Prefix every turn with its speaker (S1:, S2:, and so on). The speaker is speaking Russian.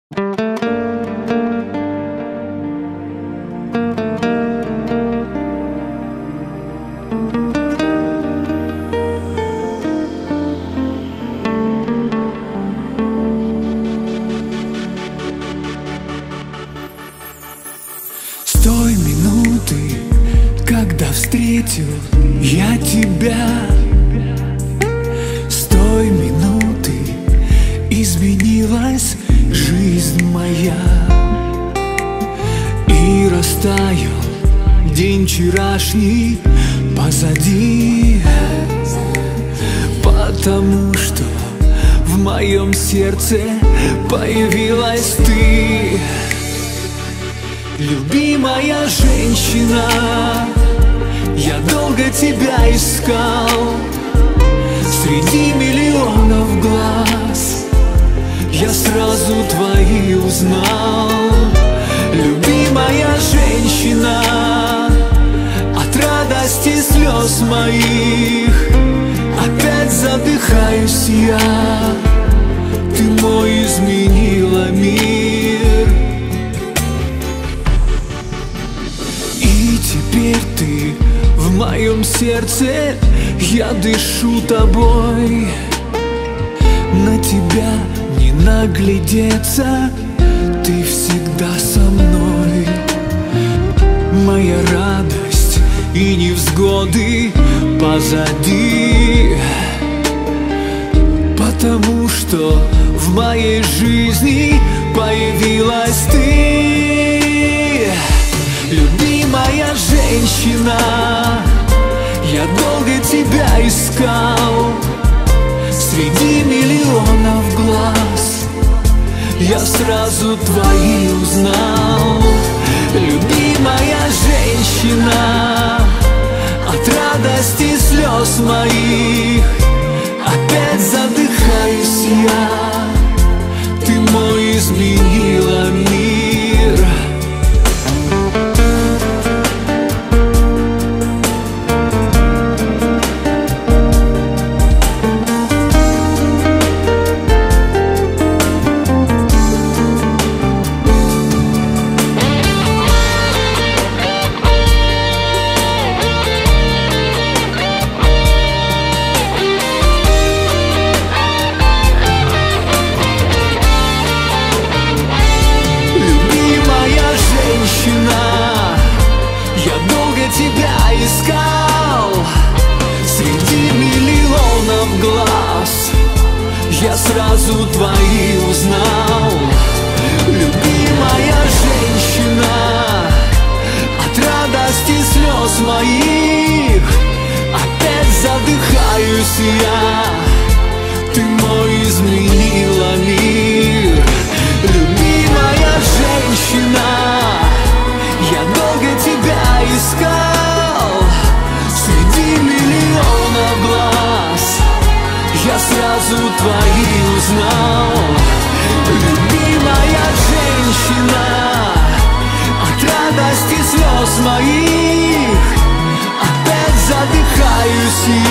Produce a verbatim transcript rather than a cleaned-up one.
S1: С той минуты, когда встретил я тебя, с той минуты изменилась жизнь моя. И растаял день вчерашний позади, потому что в моем сердце появилась ты. Любимая женщина, я долго тебя искал среди миллионов глаз, я сразу твои узнал. Любимая женщина, от радости слез моих опять задыхаюсь я. Ты мой изменила мир, и теперь ты в моем сердце, я дышу тобой. На тебя не наглядеться, ты всегда со мной. Моя радость и невзгоды позади, потому что в моей жизни появилась ты. Любимая женщина, я долго тебя искал среди миллионов глаз, я сразу твои узнал. Любимая женщина, от радости слез моих опять задыхаюсь я. Ты мой изменила мир. Я долго тебя искал среди миллионов глаз, я сразу твои узнал. Любимая женщина, от радости слез моих опять задыхаюсь я. Ты мой изменила мир. Любимая женщина, я долго тебя искал среди миллионов глаз, я сразу твои узнал. Любимая женщина, от радости слез моих опять задыхаюсь